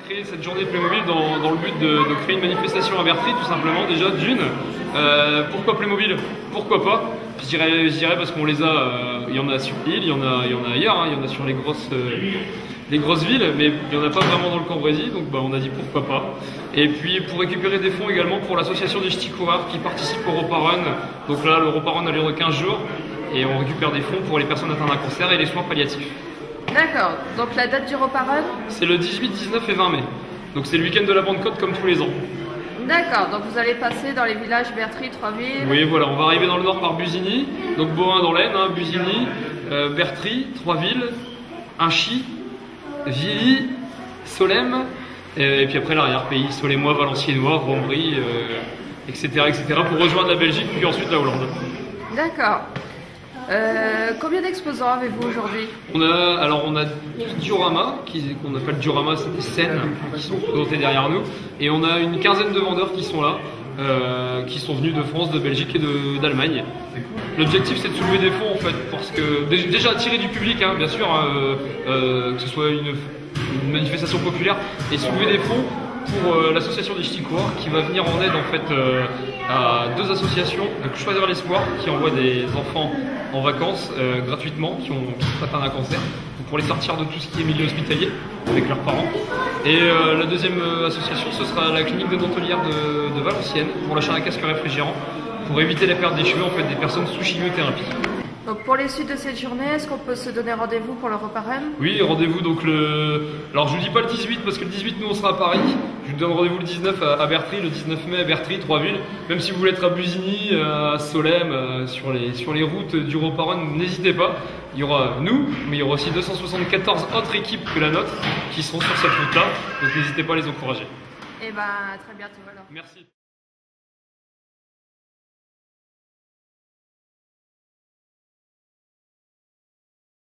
créé cette journée de Playmobil dans le but de créer une manifestation à Bertry, tout simplement. Déjà, d'une, pourquoi Playmobil? Pourquoi pas? Je dirais parce qu'on les a, il y en a sur l'île, il y en a ailleurs, hein, il y en a sur les grosses villes, mais il n'y en a pas vraiment dans le Cambrésis, donc on a dit pourquoi pas. Et puis pour récupérer des fonds également pour l'association des ch'tis coureurs qui participe au Repas Run. Donc là, le Repas Run a lieu de 15 jours et on récupère des fonds pour les personnes atteintes d'un cancer et les soins palliatifs. D'accord, donc la date du Repas Run? C'est le 18, 19 et 20 mai. Donc c'est le week-end de la Pentecôte comme tous les ans. D'accord, donc vous allez passer dans les villages Bertry, Troisville. Oui, voilà, on va arriver dans le nord par Busigny, donc Bohain dans l'Aisne, hein, Busigny, Bertry, Troisville, Inchy, Villy, Solesmes, et puis après l'arrière-pays, Solemois, Valenciennois, Rombry, etc., pour rejoindre la Belgique, puis ensuite la Hollande. D'accord. Combien d'exposants avez-vous aujourd'hui? On a diorama, qu'on appelle diorama, c'est des scènes qui sont présentées derrière nous, et on a une quinzaine de vendeurs qui sont là, qui sont venus de France, de Belgique et d'Allemagne. L'objectif c'est de soulever des fonds en fait, parce que déjà attirer du public, hein, bien sûr, que ce soit une manifestation populaire, et soulever des fonds pour l'association des ch'tis coureurs qui va venir en aide en fait à deux associations, Choisir l'Espoir qui envoie des enfants en vacances gratuitement qui sont atteints d'un cancer pour les sortir de tout ce qui est milieu hospitalier avec leurs parents. Et la deuxième association ce sera la clinique de dentelière de Valenciennes pour l'achat d'un casque réfrigérant pour éviter la perte des cheveux en fait des personnes sous chimiothérapie. Donc pour les suites de cette journée, est-ce qu'on peut se donner rendez-vous pour le Repas Run? Oui, rendez-vous donc alors je vous dis pas le 18 parce que le 18 nous on sera à Paris. Je vous donne rendez-vous le 19 à Bertry, le 19 mai à Bertry, Troisville. Même si vous voulez être à Busigny, à Solesmes, sur les routes du Repas Run, n'hésitez pas. Il y aura nous, mais il y aura aussi 274 autres équipes que la nôtre qui seront sur cette route-là. Donc n'hésitez pas à les encourager. Et à très bientôt alors. Merci.